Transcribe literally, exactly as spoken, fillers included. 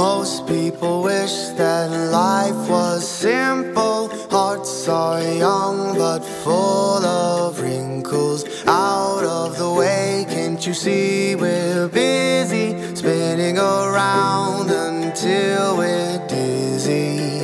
Most people wish that life was simple. Hearts are young but full of wrinkles. Out of the way, can't you see we're busy, spinning around until we're dizzy?